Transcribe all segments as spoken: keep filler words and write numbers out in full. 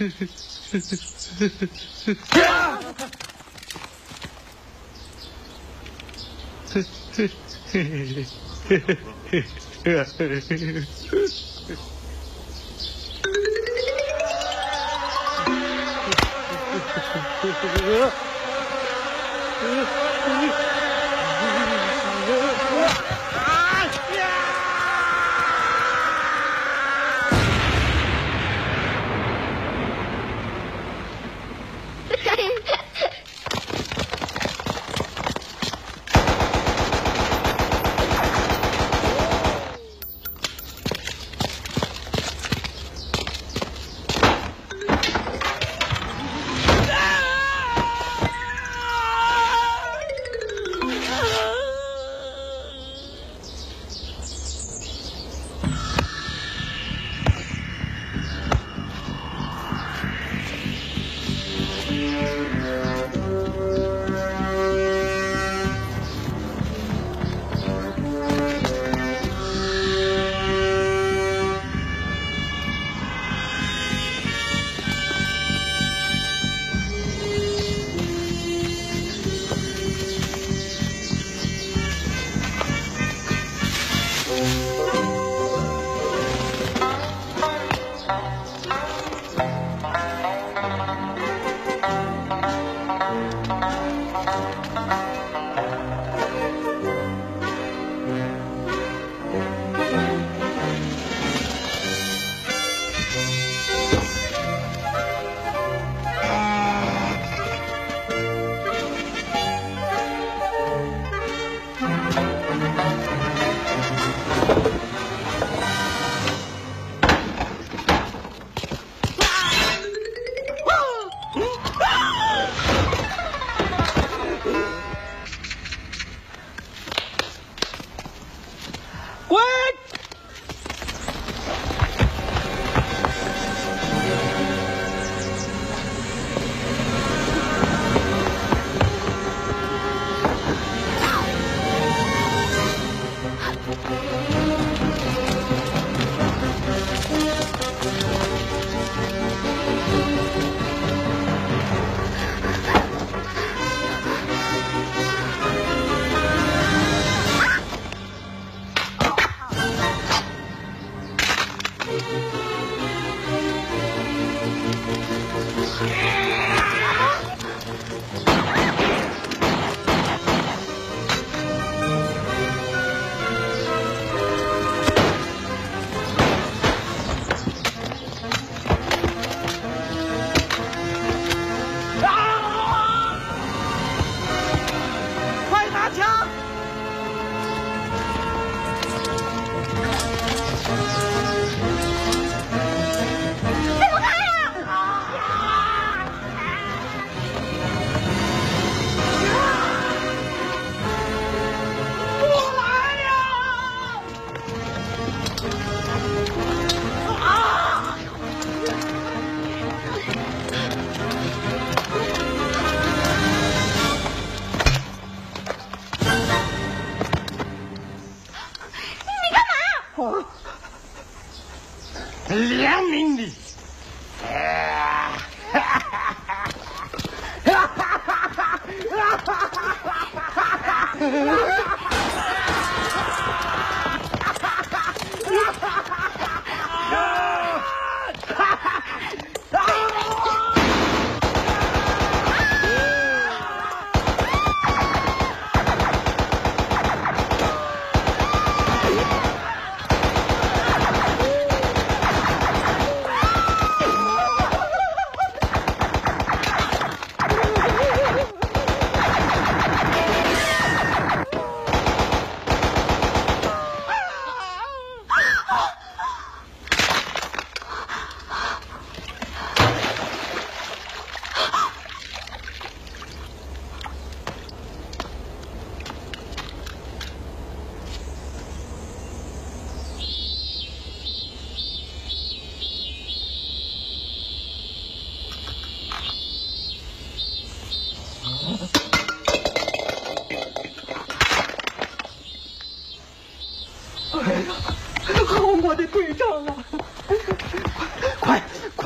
良民的，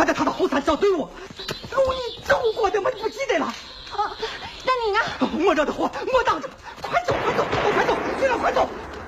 快带他到后山找队伍。路你走过的吗？你不记得了？ 啊，那你呢？ 莫惹的祸，莫挡着，快走，快走，哦，快走，队长，快走！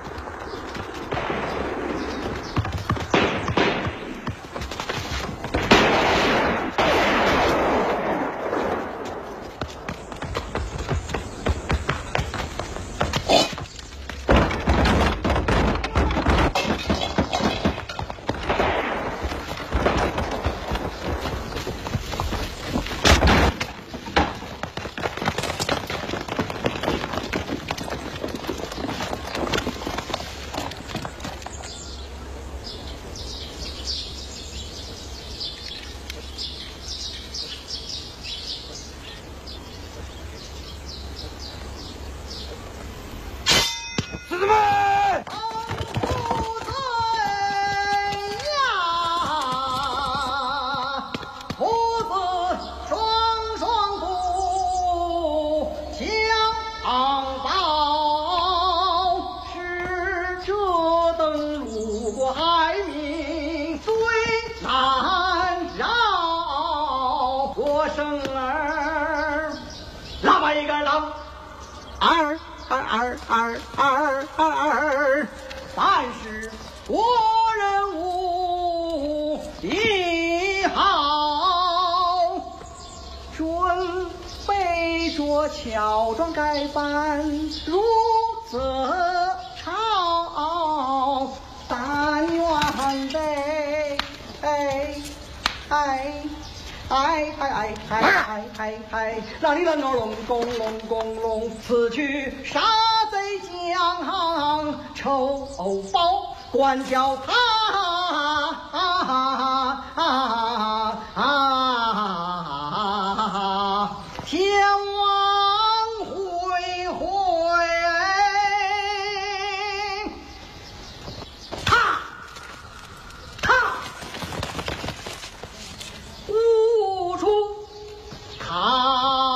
二二二二二二二，凡是国人无一好，准备着乔装改扮入则朝，但愿得哎哎。哎哎哎哎哎哎哎！啷里啷啷隆咚隆咚隆，此去杀贼将仇报，管教他天王恢恢，他他。无处逃。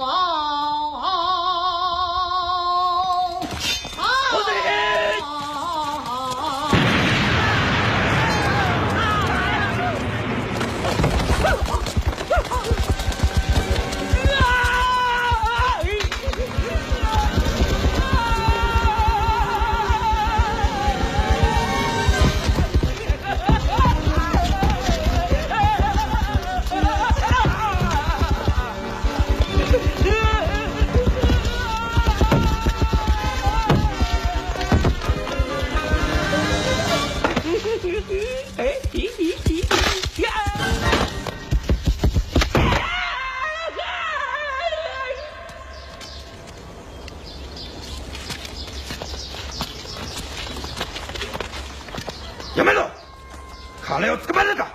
やめろ！金を捕まえるか！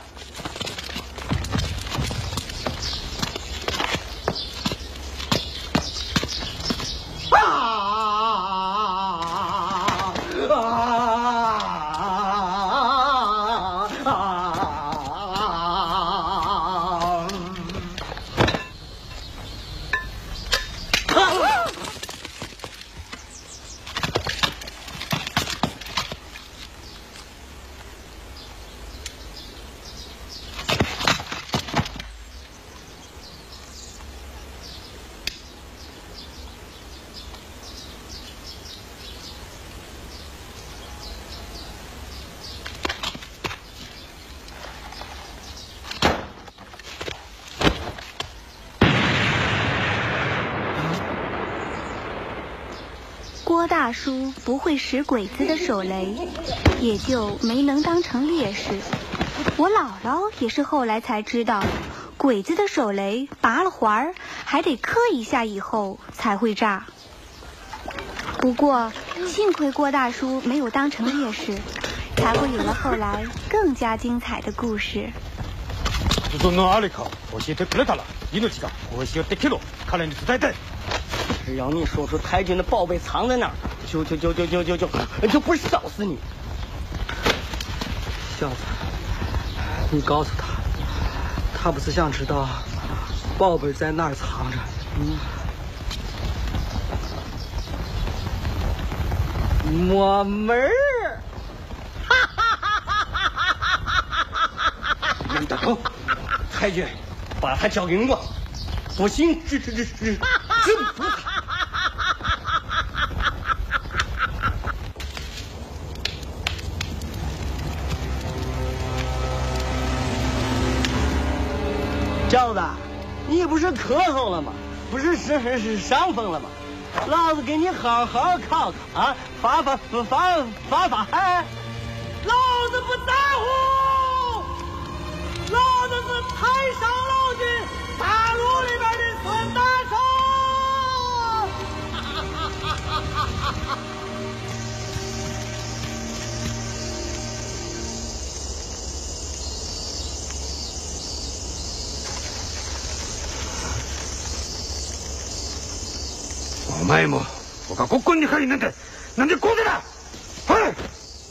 郭大叔不会使鬼子的手雷，也就没能当成烈士。我姥姥也是后来才知道，鬼子的手雷拔了环儿，还得磕一下以后才会炸。不过幸亏郭大叔没有当成烈士，才会有了后来更加精彩的故事。 うどんのあれか教えてくれたら命が欲し寄ってきろ。彼に伝えて。 只要你说出太君的宝贝藏在哪儿，就就就就就就就就不烧死你。小子，你告诉他，他不是想知道宝贝在哪儿藏着？嗯，没门儿！哈哈哈哈哈哈哈哈哈！ 难道太君，把他交给我，不行，这这这这这不他。小子，你不是咳嗽了吗？不是是是是伤风了吗？老子给你好好考考啊，发发发发发发汗。老子不在乎，老子是太上老君大陆里边的孙大圣。 お前も僕が国軍に入るなんてなんでこうでだ。はい。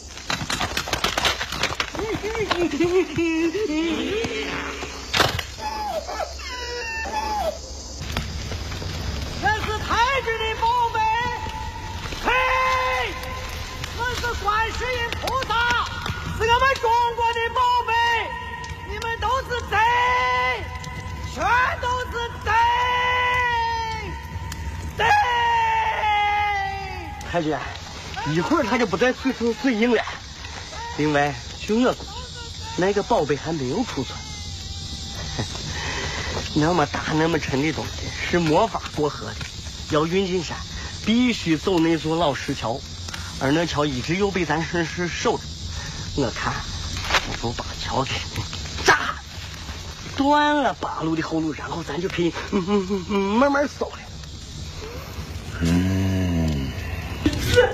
那是太君的宝贝，嘿，那是观世音菩萨，是我们中国的宝贝，你们都是贼，全都是贼，贼。太君，一会儿他就不在水水水营了。另外，据我估计，那个宝贝还没有储存。那么大那么沉的东西是没法过河的，要运进山，必须走那座老石桥，而那桥一直又被咱是是守着。我看，我就把桥给炸，断了八路的后路，然后咱就可以嗯嗯嗯嗯慢慢搜了。 嗯。 是。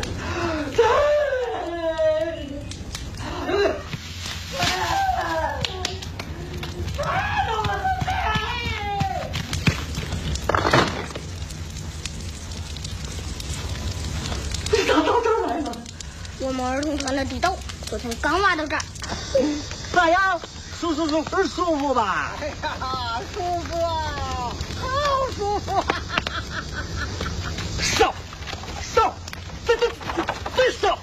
我们儿童团的地道昨天刚挖到这儿， 咋样？舒舒舒舒舒服吧？ 哎呀，舒服啊，好舒服啊！ 烧，烧，再再再烧！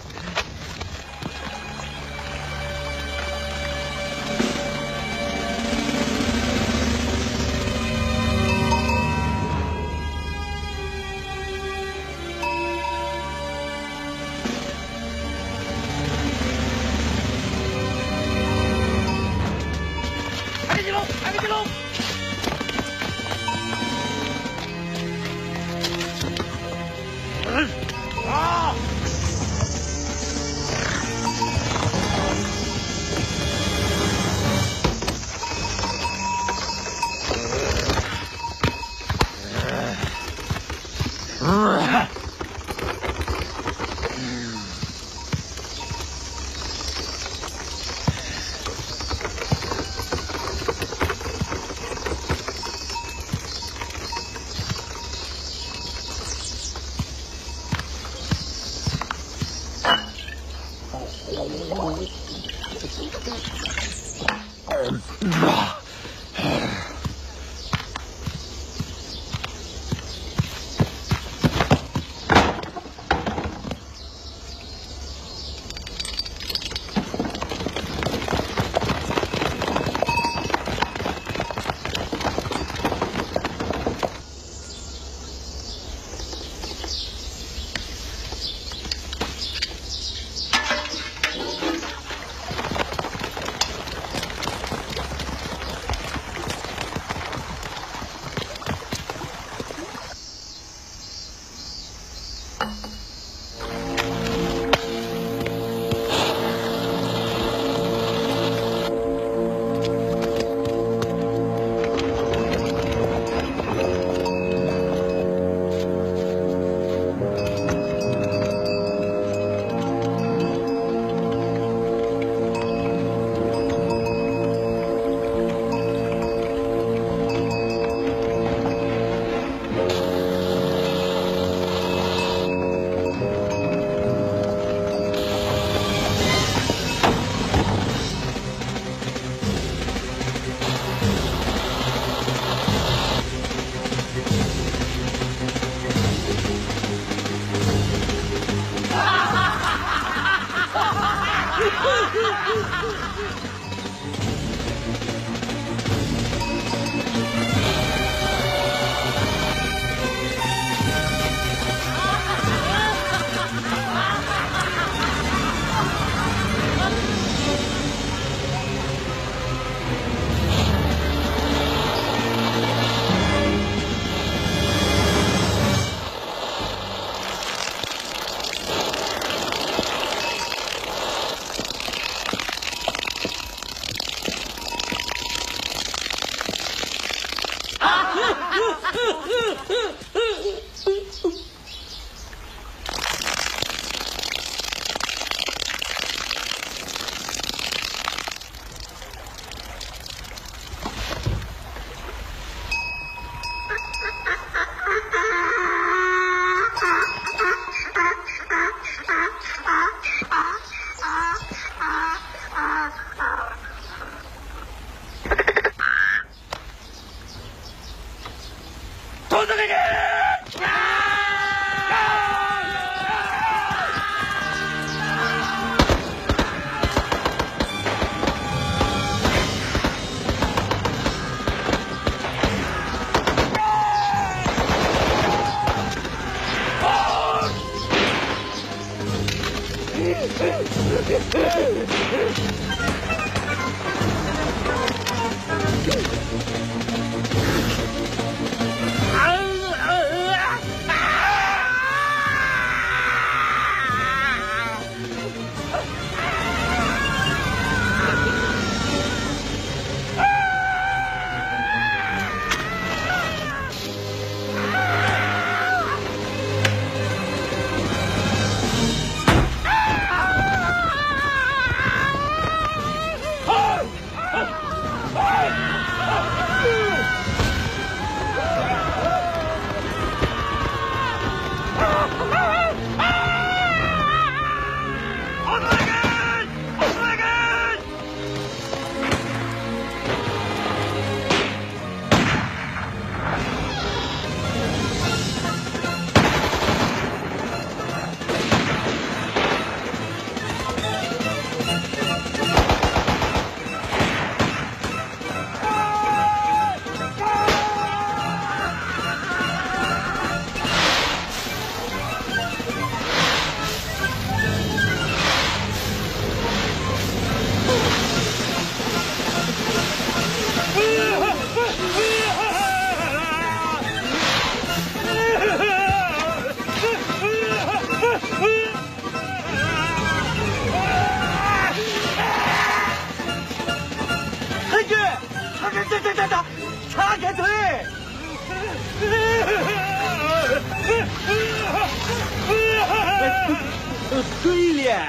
对了。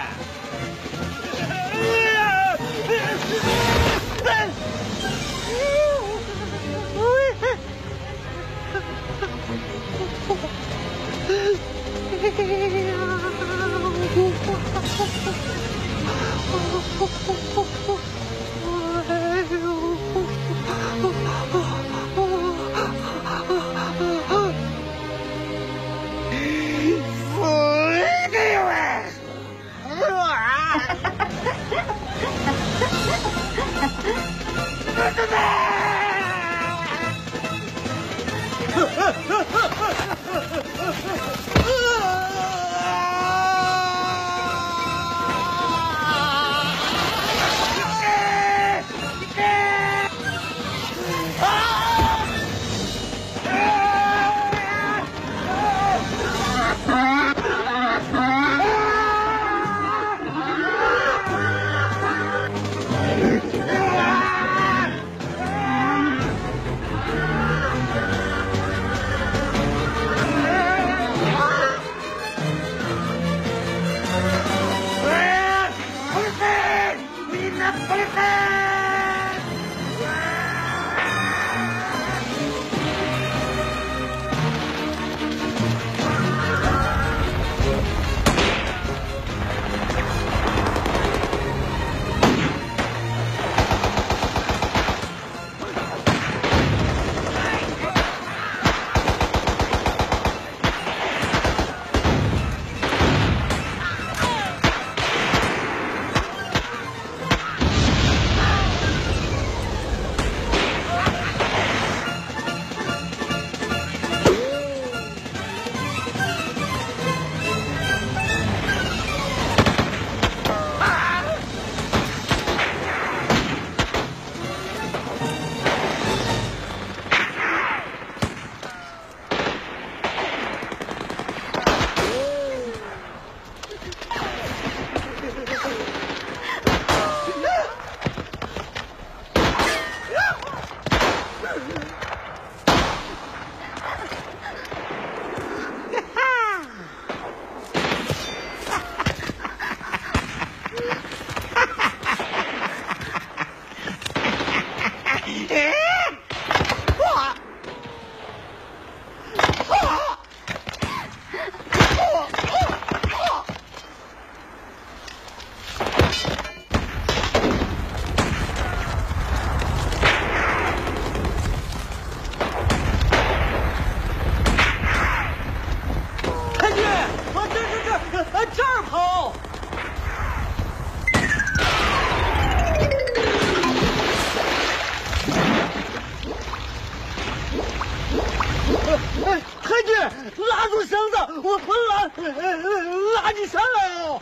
一声喽！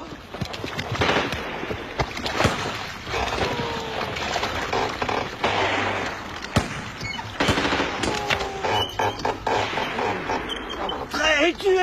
太君，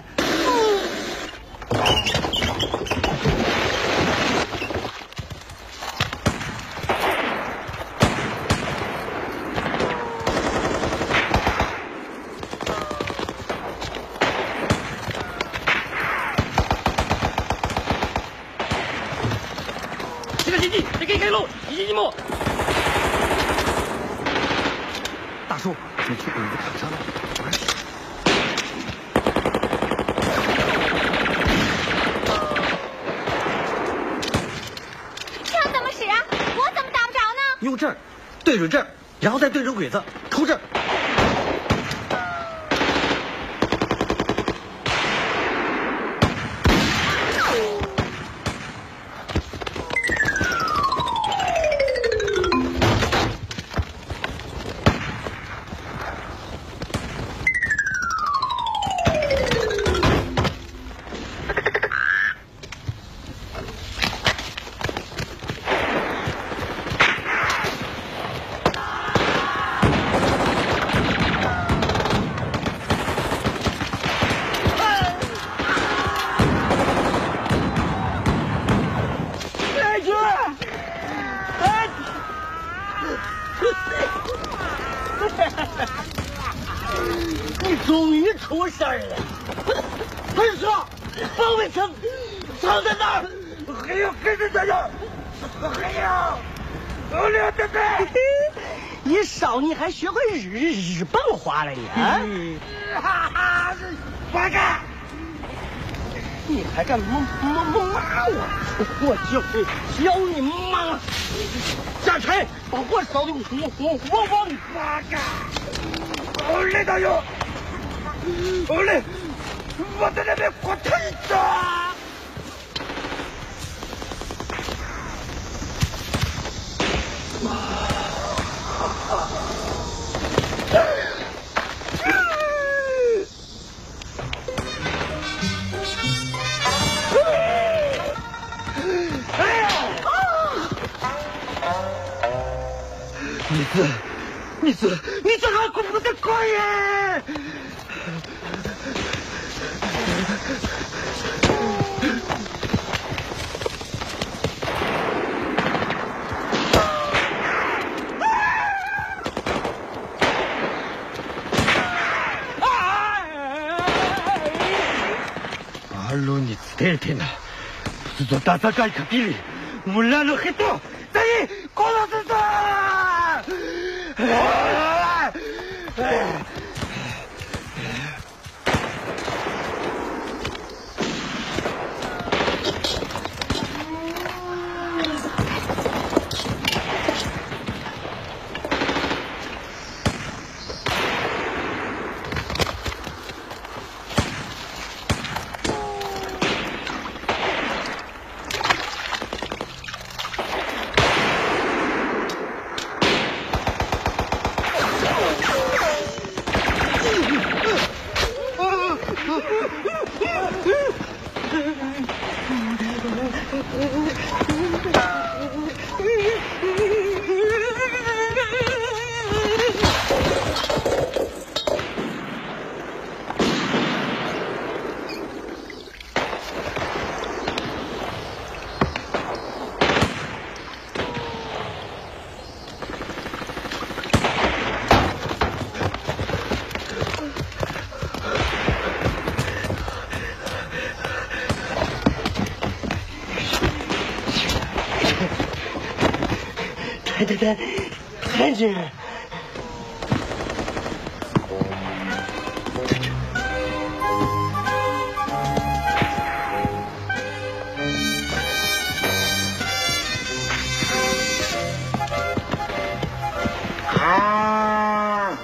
这个进去，这个开路，一进一幕。大叔，你去鬼子卡车了。 枪怎么使啊？我怎么打不着呢？ 用这儿，对准这儿，然后再对准鬼子，抽这儿。 你终于出事儿了！快说，方伟成藏在哪儿？还有黑人在这儿，还有我俩在这。你少年还学会日日本话了你啊！哈哈，八嘎！你还敢骂骂骂我？我就会教你骂！下车，把火烧的火火火旺！八嘎！好嘞，大勇！好嘞，我在那边火腿子。哎呀！你这，你这，你这还恐怖的快耶！ 알로に伝えてな。ずっと戦い限り、村の人全員殺すぞ！太太，太君。啊！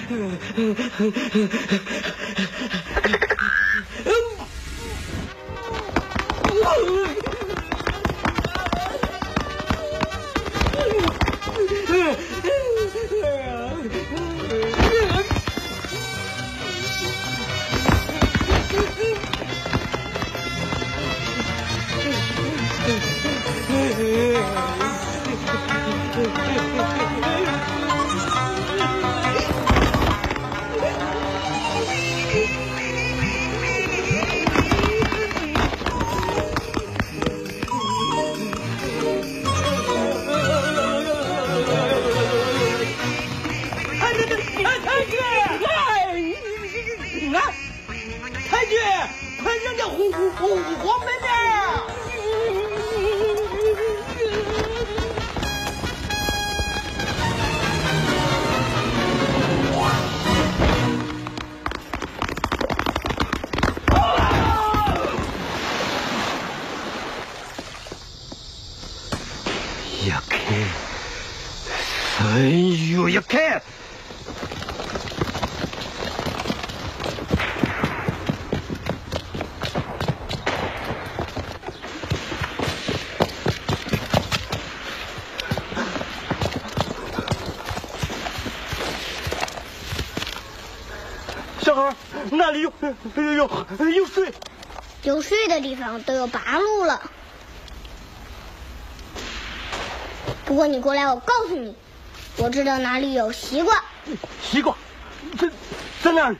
小孩，那里有有有有水， 有水的地方都有八路了。不过你过来，我告诉你，我知道哪里有西瓜。 西瓜，在在哪里？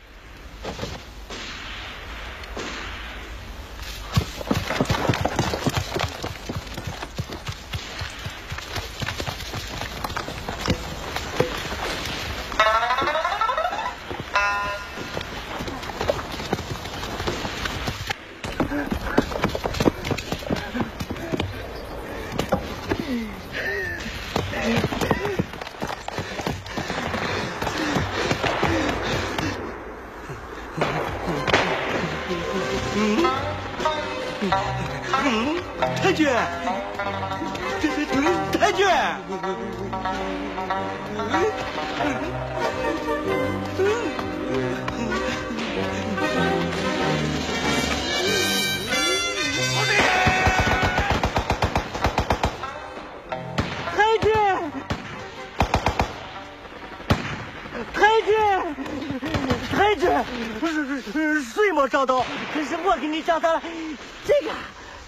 太君，太君，太君，太君，太君，水没找到，可是我给你找到了这个。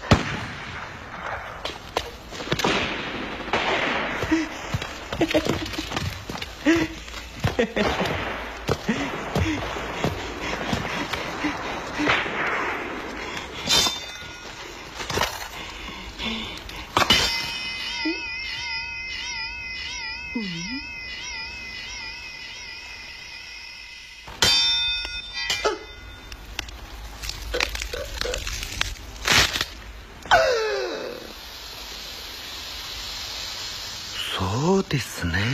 そうですね。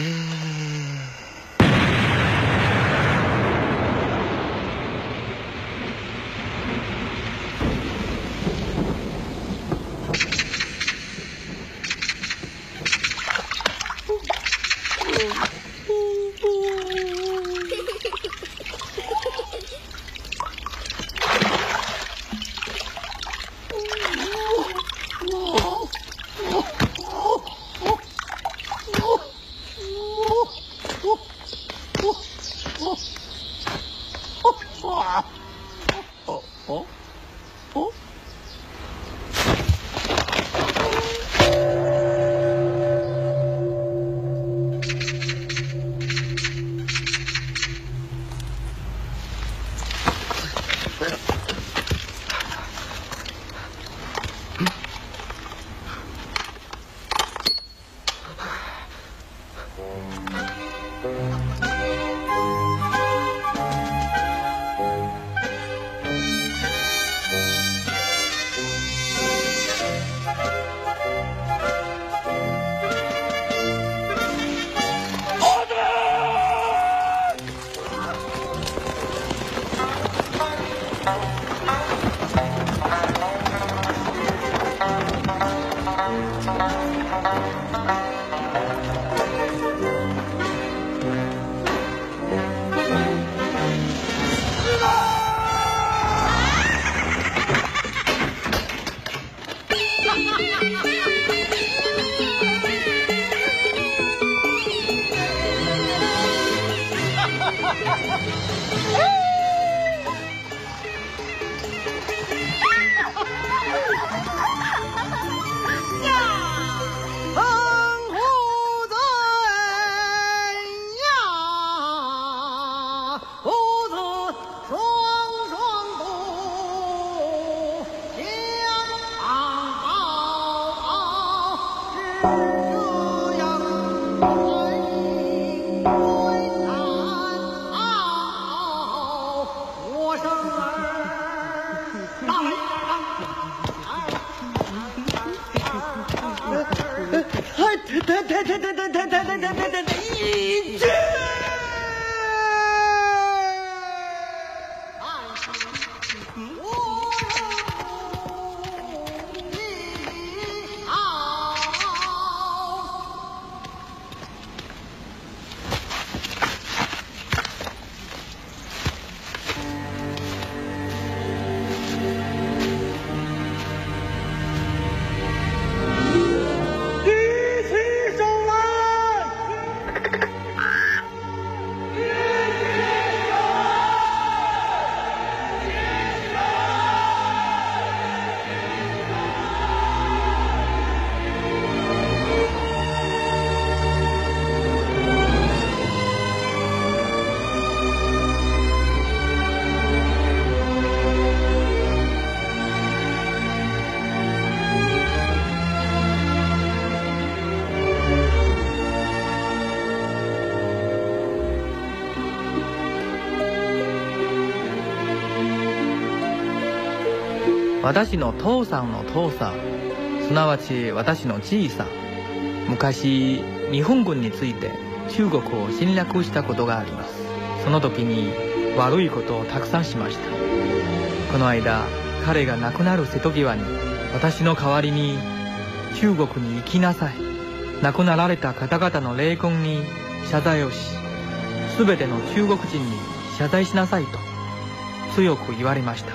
私の父さんの父さん、すなわち私のじいさん、昔日本軍について中国を侵略したことがあります。その時に悪いことをたくさんしました。この間彼が亡くなる瀬戸際に私の代わりに中国に行きなさい、亡くなられた方々の霊魂に謝罪をし、全ての中国人に謝罪しなさいと強く言われました。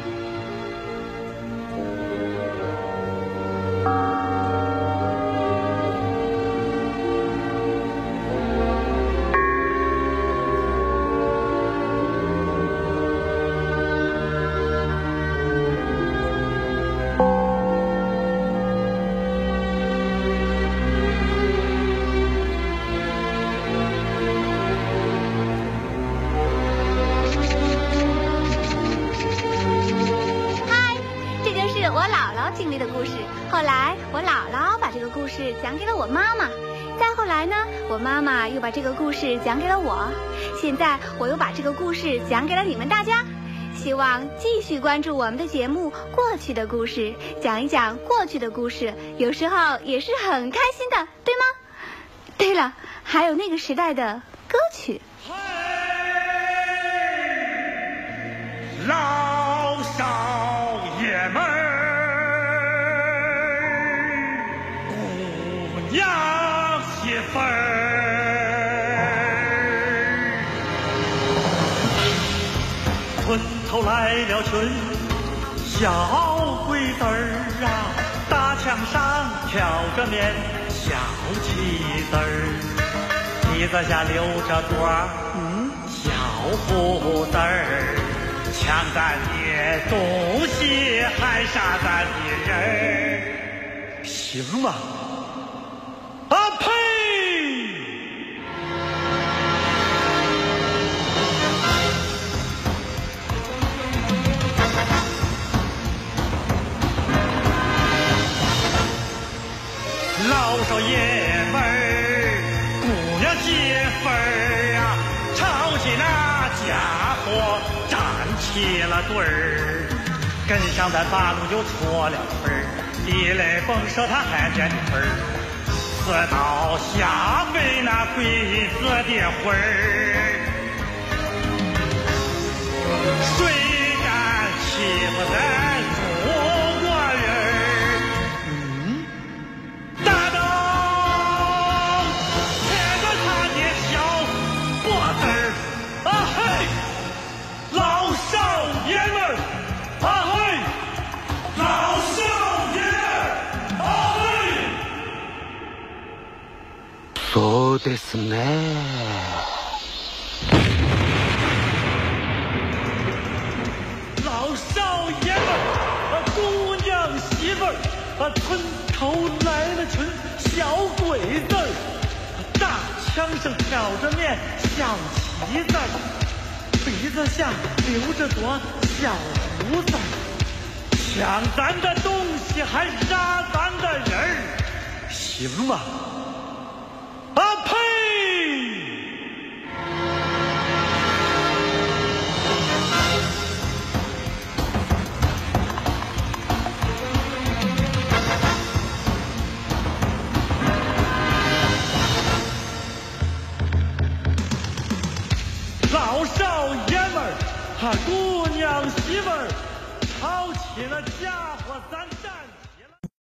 后来我姥姥把这个故事讲给了我妈妈，再后来呢，我妈妈又把这个故事讲给了我，现在我又把这个故事讲给了你们大家。希望继续关注我们的节目《过去的故事》，讲一讲过去的故事，有时候也是很开心的，对吗？对了，还有那个时代的歌曲。 老少爷们儿，姑娘媳妇儿，村头来了群小鬼子儿啊，大墙上挑着面小旗子儿，蹄子下留着朵儿小胡子儿，抢咱的东西还杀咱的人，行吗？啊呸！老少爷们儿，姑娘媳妇儿啊，吵起那家伙站起了队儿，跟上咱八路就戳了腿儿，地雷蹦射他还见腿儿，刺刀下飞那鬼子的魂儿，谁敢欺负咱中国人？嗯，大刀切着他的小脖子儿，啊嘿！老少爷们儿，啊嘿！老少爷们儿，啊嘿！ そうですね。 老少爷们儿，啊姑娘媳妇儿，啊村头来了群小鬼子儿，大枪上挑着面小旗子儿，鼻子下留着朵小胡子儿，抢咱的东西还杀咱的人儿，行吗？啊老爷们儿，哈姑娘媳妇儿，好起了家伙咱。